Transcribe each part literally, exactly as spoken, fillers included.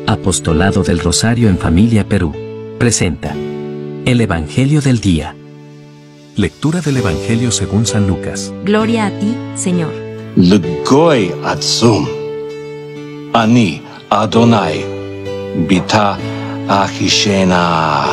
Apostolado del Rosario en Familia Perú presenta el Evangelio del Día. Lectura del Evangelio según San Lucas. Gloria a ti, Señor. L'goy atzum, ani Adonai, bita achishena.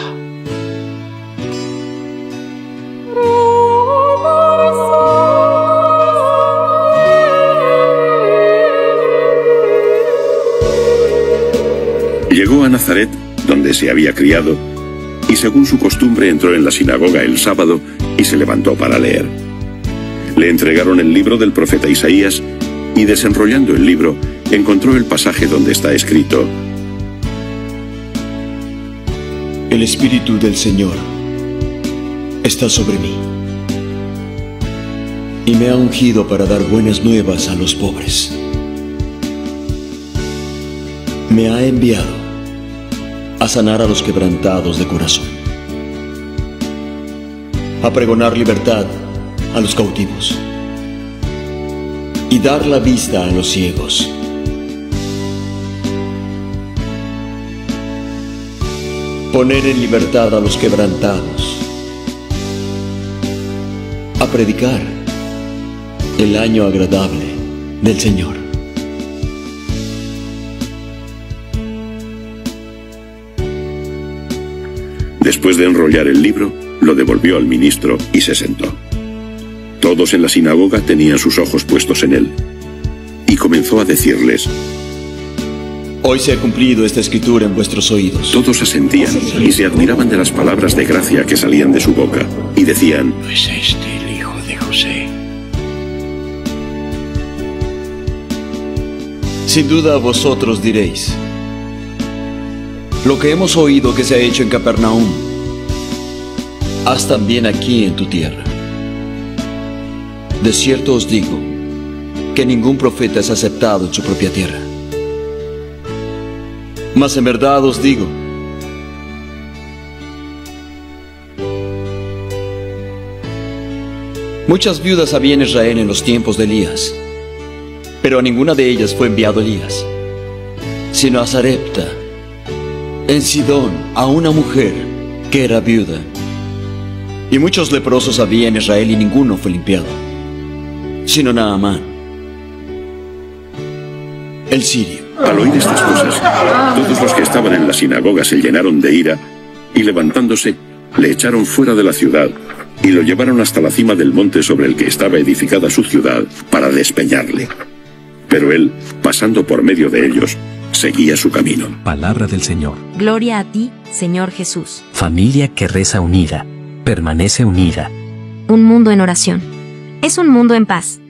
Llegó a Nazaret, donde se había criado, y según su costumbre entró en la sinagoga el sábado y se levantó para leer. Le entregaron el libro del profeta Isaías y desenrollando el libro encontró el pasaje donde está escrito: El Espíritu del Señor está sobre mí y me ha ungido para dar buenas nuevas a los pobres. Me ha enviado a sanar a los quebrantados de corazón, a pregonar libertad a los cautivos y dar la vista a los ciegos, poner en libertad a los quebrantados, a predicar el año agradable del Señor. Después de enrollar el libro, lo devolvió al ministro y se sentó. Todos en la sinagoga tenían sus ojos puestos en él. Y comenzó a decirles: Hoy se ha cumplido esta escritura en vuestros oídos. Todos asentían y se admiraban de las palabras de gracia que salían de su boca, y decían: ¿No es este el hijo de José? Sin duda vosotros diréis: lo que hemos oído que se ha hecho en Capernaum, haz también aquí en tu tierra. De cierto os digo que ningún profeta es aceptado en su propia tierra. Mas en verdad os digo, muchas viudas había en Israel en los tiempos de Elías, pero a ninguna de ellas fue enviado Elías, sino a Sarepta, en Sidón, a una mujer que era viuda. Y muchos leprosos había en Israel y ninguno fue limpiado, sino Naamán, el sirio. Al oír estas cosas, todos los que estaban en la sinagoga se llenaron de ira y levantándose, le echaron fuera de la ciudad y lo llevaron hasta la cima del monte sobre el que estaba edificada su ciudad para despeñarle. Pero él, pasando por medio de ellos, seguía su camino. Palabra del Señor. Gloria a ti, Señor Jesús. Familia que reza unida, permanece unida. Un mundo en oración. Es un mundo en paz.